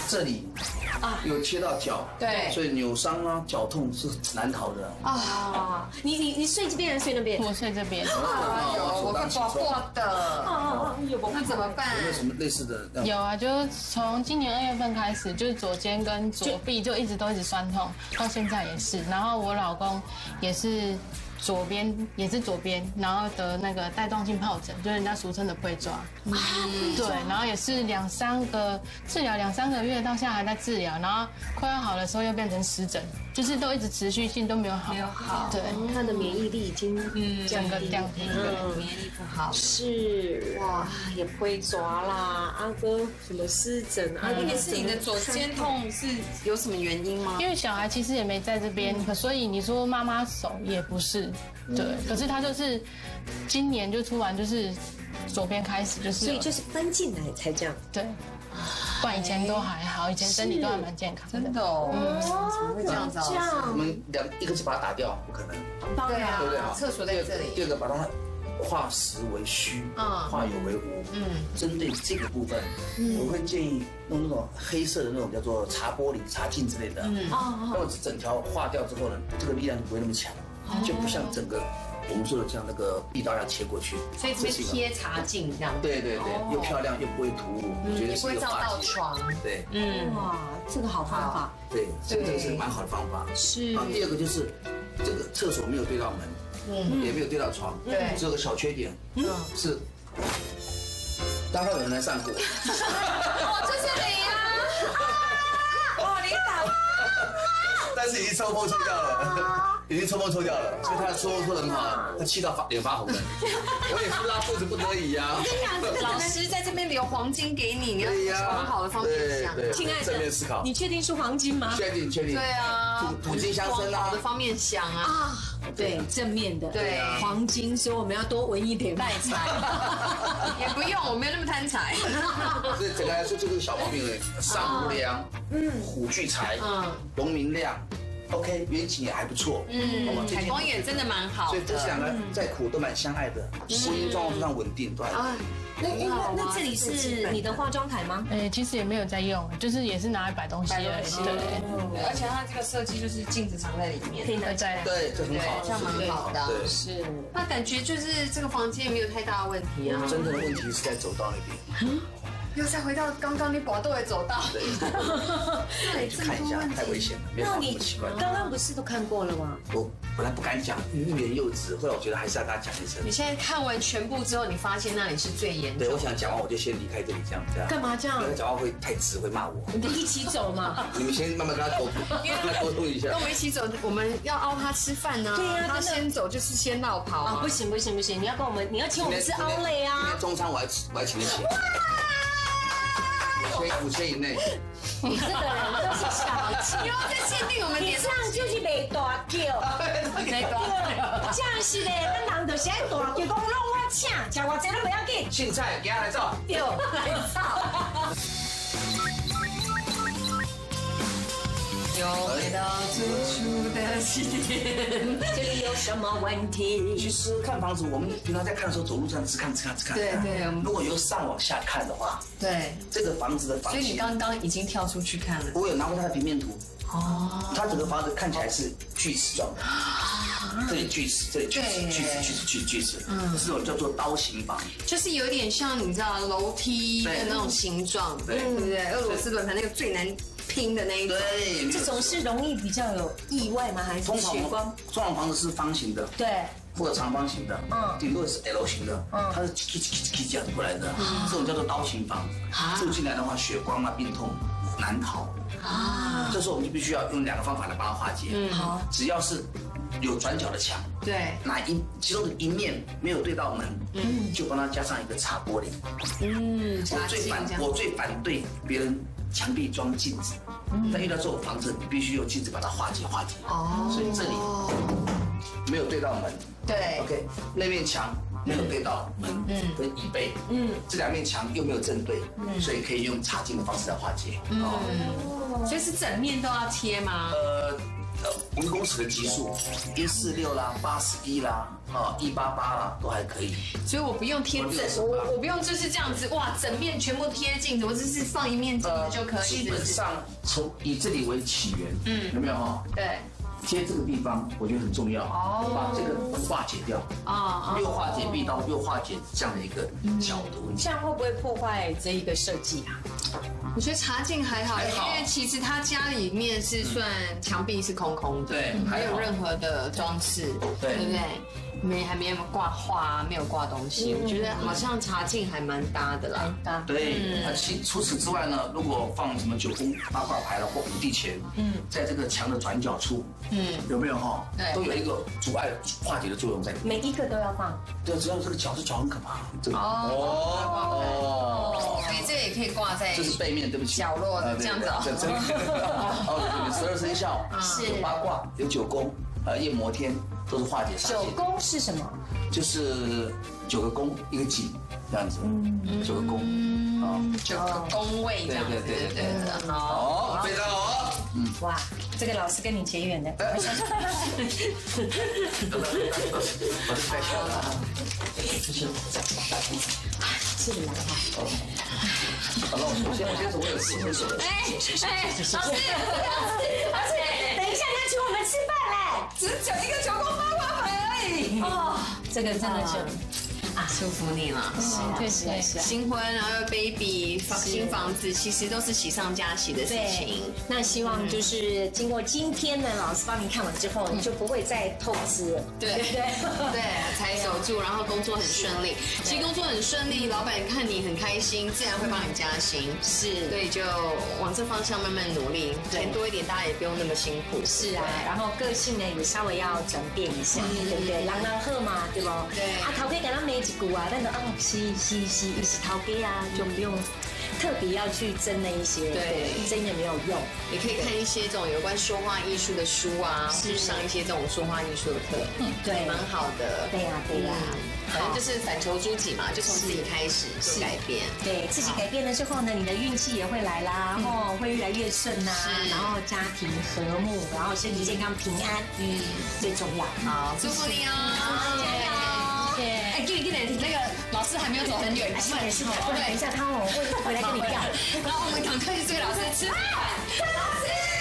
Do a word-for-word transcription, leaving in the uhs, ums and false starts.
这里啊有切到脚， 对， 所以扭伤啊、脚痛是难逃的啊。你你你睡这边还是睡那边？ 我睡这边。 有，我会刮破的。啊，有那怎么办？ 有没有什么类似的？ 有啊，就是从今年二月份开始，就是左肩跟左臂就一直都一直酸痛，到现在也是。然后我老公也是。左边也是左边，然后得那个带状性疱疹，就是人家俗称的龟抓。嗯，对，然后也是两三个治疗两三个月，到现在还在治疗，然后快要好的时候又变成湿疹，就是都一直持续性都没有好。 没有好。 对， 他的免疫力已经嗯整个降低， 嗯，免疫力不好。 是哇，也龟抓啦，阿哥什么湿疹啊？ 问题是你的左肩痛是有什么原因吗？ 因为小孩其实也没在这边，可所以你说妈妈手也不是。对，可是他就是今年就突然就是左边开始就是， 所以就是搬进来才这样。 对，不然以前都还好，以前身体都还蛮健康的。 真的哦，嗯，怎么会这样子？ 我们两一个是把它打掉，不可能。 对啊， 对不对？ 厕所在这里。 第二个把它化实为虚，化有为无。嗯，针对这个部分，我会建议用那种黑色的那种叫做茶玻璃、茶镜之类的。嗯，那么整条化掉之后呢，这个力量就不会那么强。就不像整个我们说的像那个壁刀要切过去， 所以这边贴茶镜这样。 对对对，又漂亮又不会突兀，我觉得是一个照到床。 对， 嗯，哇，这个好方法。 对，这个是蛮好的方法。 是。 第二个就是这个厕所没有对到门，嗯，也没有对到床，对，只有个小缺点，嗯，是刚好有人来上过。 哦，就是你呀！哦，你打。 但是已经抽风抽掉了，已经抽风抽掉了，所以他抽风抽得很好，他气到发脸发红了。我也是拉肚子不得已呀。 我跟你讲，这个老师在这边留黄金给你，你要往好的方面想。 亲爱的， 正面思考。 你确定是黄金吗？ 确定确定。 对啊， 土土金相生啊。 往好的方面想啊。 啊，对，正面的。 对， 黄金，所以我们要多闻一点带财。也不用，我没有那么贪财。 所以整个来说就是小毛病而已，上无梁，嗯，虎聚财，嗯，龙明亮。OK， 远景也还不错，嗯， 采光也真的蛮好， 所以这两个再苦都蛮相爱的，婚姻状况非常稳定，对。 那那那这里是你的化妆台吗？ 哎，其实也没有在用，就是也是拿来摆东西而已。 对，而且它这个设计就是镜子藏在里面， 可以拿在。 对，这很好， 这样蛮好的。 对， 是。那感觉就是这个房间没有太大的问题啊。 真正的问题是在走道那边。 又再回到刚刚你宝豆的走道， 对，去看一下，太危险了，没有那么奇怪。 刚刚不是都看过了吗？ 我本来不敢讲，欲言又止，后来我觉得还是要跟他讲一声。 你现在看完全部之后，你发现那里是最严重。 对，我想讲完我就先离开这里，这样这样。 干嘛这样？ 因为他讲话会太直，会骂我。 你们一起走嘛。 你们先慢慢跟他沟通，跟他沟通一下。 跟我们一起走，我们要凹他吃饭呢。 对呀， 他先走就是先绕跑啊！不行不行不行，你要跟我们，你要请我们吃凹类啊。 今天中餐我还我还请得起。五千以内， 你这个人都是小气， 因为在限定我们点， 这样就是没大叫， 没大叫， 这样是嘞，咱人就是爱大叫，讲弄我请，吃偌济都不要紧。 凊彩，给他来走， 对，来走。 又回到最初的起点， 这里有什么问题？ 其实看房子，我们平常在看的时候，走路这样只看、只看、只看。 对对。 如果由上往下看的话， 对， 这个房子的房型。 所以你刚刚已经跳出去看了。 我有拿过它的平面图。哦。它整个房子看起来是锯齿状的，这里锯齿，这里锯齿，锯齿，锯齿，锯齿，锯齿。嗯。这种叫做刀形房。 就是有点像你知道楼梯的那种形状，对对不对？俄罗斯轮盘那个最难。拼的那一种， 对， 这种是容易比较有意外吗？还是血光？ 通常房子是方形的， 对， 或者长方形的，嗯，顶多是 L 型的，嗯，它是 K K K K 这样过来的，这种叫做刀形房。住进来的话，血光啊、病痛难逃啊。这时候我们就必须要用两个方法来帮它化解。嗯，好，只要是有转角的墙， 对， 哪一其中的一面没有对到门，嗯，就帮它加上一个茶玻璃。嗯，我最反我最反对别人。墙壁装镜子，但遇到这种房子，你必须用镜子把它化解化解。哦，所以这里没有对到门。 对 ，OK， 那面墙没有对到门跟椅背，嗯，这两面墙又没有正对，所以可以用插进的方式来化解。 哦，所以是整面都要贴吗？呃。 五公尺的级数，一四六啦，八十一啦，啊，一八八啦，都还可以。 所以我不用贴整，我我不用就是这样子，哇，整面全部贴镜子，我只是放一面镜子就可以。 基本上从以这里为起源，嗯，有没有哈？ 对。 贴这个地方，我觉得很重要，哦，把这个化解掉，啊，又化解壁刀，又化解这样的一个角度。 这样会不会破坏这一个设计啊？ 我觉得茶镜还好，因为其实他家里面是算墙壁是空空的， 对， 没有任何的装饰，对不对？没还没有挂画，没有挂东西，我觉得好像茶镜还蛮搭的啦。 搭对，那其除此之外呢，如果放什么九宫八卦牌了或五帝钱，嗯，在这个墙的转角处，嗯，有没有哈？对，都有一个阻碍化解的作用在里面。 每一个都要放。 对，只要这个角是角很可怕。这个哦，所以这个也可以挂在。 这是背面，对不起。 角落的这样子。 哦，十二生肖是有八卦，有九宫，呃，夜摩天。都是化解杀戒。 九宫是什么？ 就是九个宫一个井这样子，嗯，九个宫， 啊，九个宫位这样子，对对对对， 好，非常好， 嗯，哇，这个老师跟你结缘的，我是太漂亮了，谢谢， 是的啦， 好了，我先我先走，我有事先走。 哎哎，老师，老师， 而且等一下要请我们吃饭嘞， 只九一个九宫八卦牌而已。哦， 这个真的就啊，舒服你了。 是，对是是。 新婚，然后又 baby， 新房子，其实都是喜上加喜的事情。 那希望就是经过今天呢，老师帮您看完之后，你就不会再透支了。 对对对，才守住，然后工作很顺利。其实工作很顺利，老板看你很开心，自然会帮你加薪。是，所以就往这方向慢慢努力，钱多一点，大家也不用那么辛苦。 是啊，然后个性呢也稍微要转变一下，对不对？人人好嘛，对不？ 对。 啊，头家给咱骂一句啊，咱就啊，是是是，伊是头家啊，就不用特别要去争那一些，对，争也没有用。 也可以看一些这种有关说话艺术的书啊，是上一些这种说话艺术的课，嗯，对，蛮好的。 对呀，对呀。 反正就是反求诸己嘛，就从自己开始做改变。 对自己改变了之后呢，你的运气也会来啦，哦，会越来越顺呐，然后家庭和睦，然后身体健康平安，嗯，最重要。 好，祝福你哦，加油！哎，给你给你那个老师还没有走很远， 是的，是的，我等一下他哦会回来跟你要， 然后我们赶快去追老师吃饭，老师。